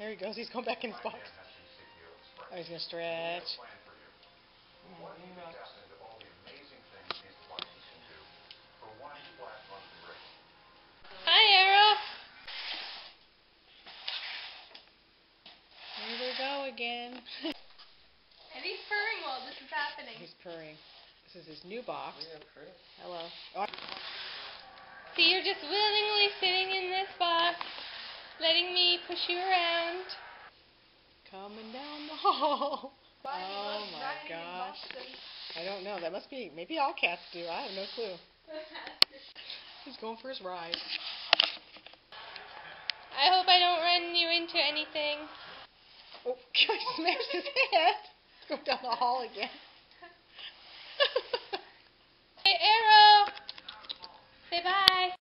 There he goes. He's going back in his box. Oh, he's going to stretch. Hi, Arrow. Here we go again. And he's purring while this is happening. He's purring. This is his new box. Hello. Oh. So you're just willingly sitting in this box, letting me push you around. Coming down the hall. Oh my gosh. I don't know. That must be, maybe all cats do. I have no clue. He's going for his ride. I hope I don't run you into anything. Oh, he smashed his head. Let's go down the hall again. Hey, Arrow. Say bye.